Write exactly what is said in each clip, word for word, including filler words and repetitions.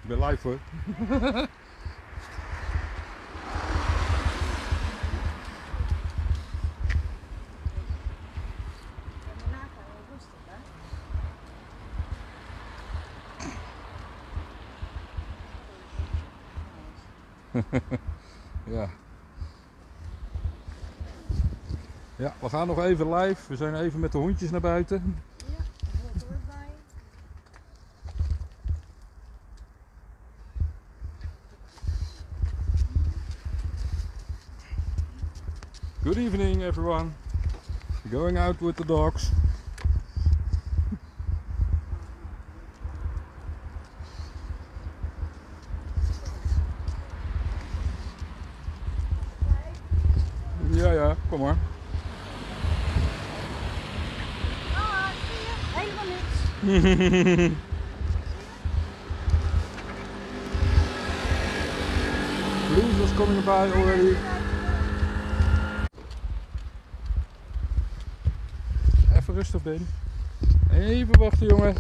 Ik ben live hoor. Ja. Ja, we gaan nog even live. We zijn even met de hondjes naar buiten. Ja, dat hoort er ook bij. Good evening everyone. Going out with the dogs. Ja, ja, kom maar. Ah, zie je? Helemaal niks. Blues was coming by already. Even rustig, Ben. Even wachten, jongen.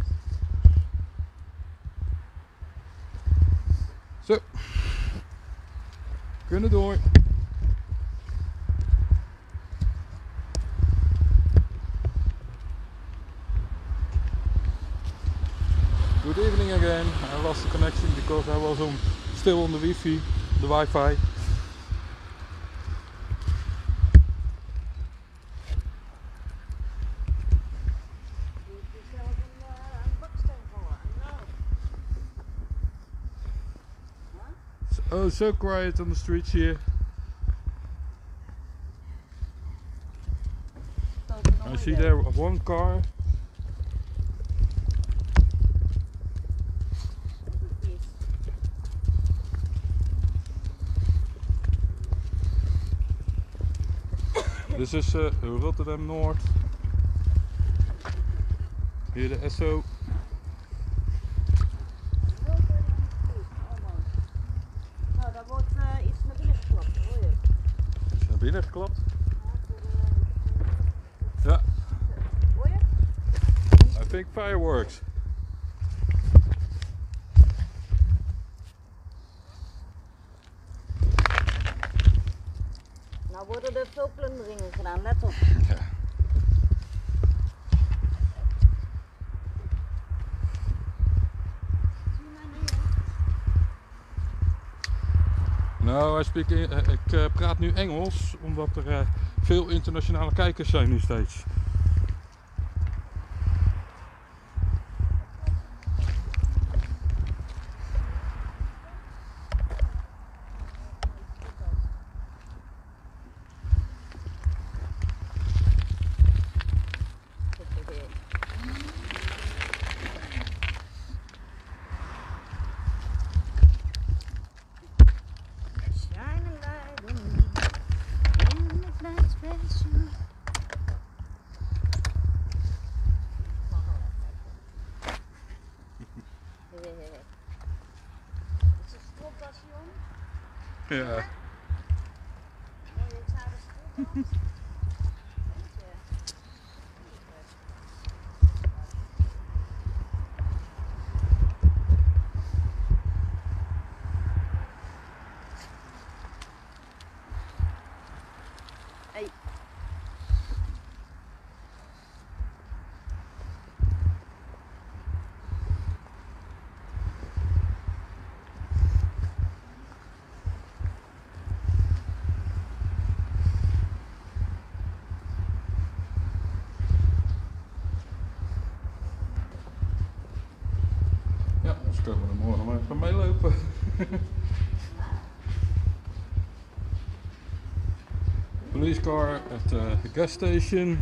Zo. Kunnen door. Good evening again. I lost the connection because I was on still on the Wi-Fi, the Wi-Fi. Oh, so quiet on the streets here. I see there one car. This is uh, Rotterdam North. Hier de S O. Nou, daar wordt uh, iets naar binnen geklapt, hoor je? Is naar binnen geklapt? Ja. Hoor je? I think fireworks. Nou worden er veel plunderingen gedaan, let op. Ja. Nou, I speak in, uh, ik uh, praat nu Engels, omdat er uh, veel internationale kijkers zijn nu steeds. Is een stropdasje om? Ja. Mooie zware stropdas. Hey. Ja, dus kunnen we er morgen maar even meelopen. Police car at the gas station.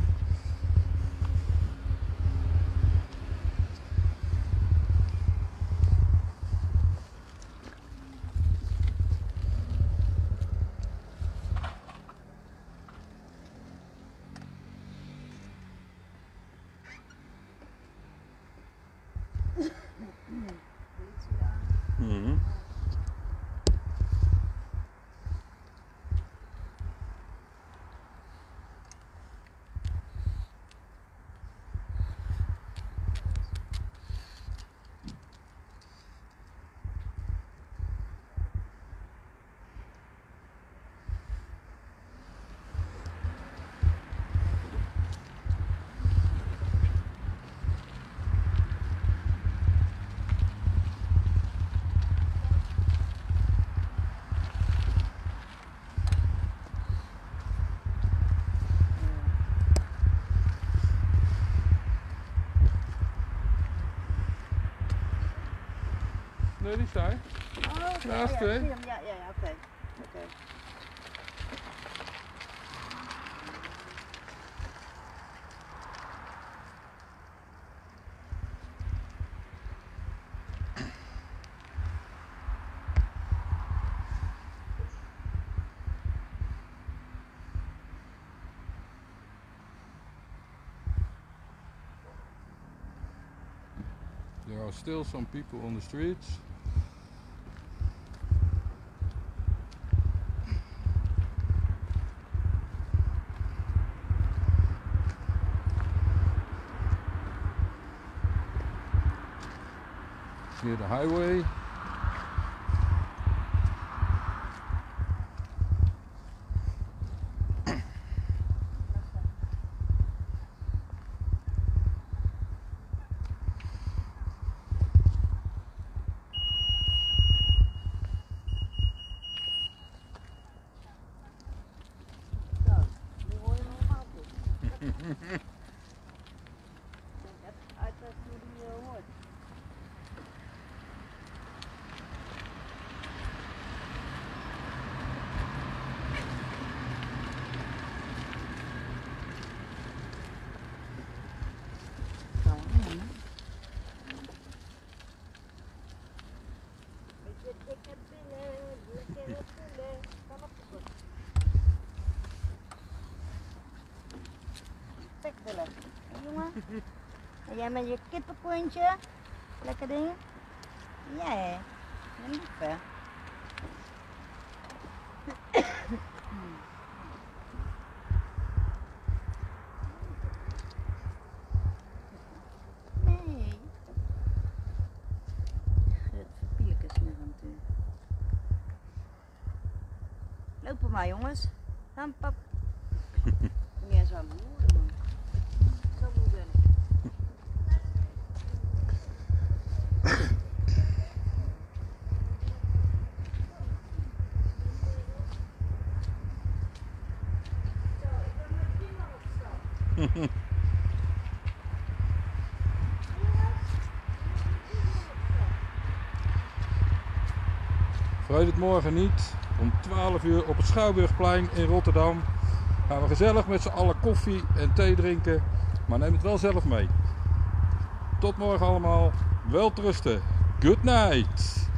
Mm-hmm. Nee, die sta je. Oh, oké. Naast Oh, ja, twee. ik zie hem. Ja, ja, ja, oké. Oké. There are still some people on the streets. Near the highway. Zo, nu hoor je me normaal goed. Ik denk even uitleggen hoe die uh, hoort. Zo, ja. Met je dikke billen, lekkere billen. Kan op de grond. Spekbillen. Hé jongen? En jij met je kippenkontje? Lekker ding? Ja hè? Ja, lief hè? Nee. Het verpielekes meer aan toe. Lopen maar jongens. Gaan pap. Ja, zo moe man. Zo moe ben ik. Zo, ik ben met prima opstaan. Vergeet het morgen niet, om twaalf uur op het Schouwburgplein in Rotterdam. Gaan we gezellig met z'n allen koffie en thee drinken, maar neem het wel zelf mee. Tot morgen allemaal, welterusten, good night!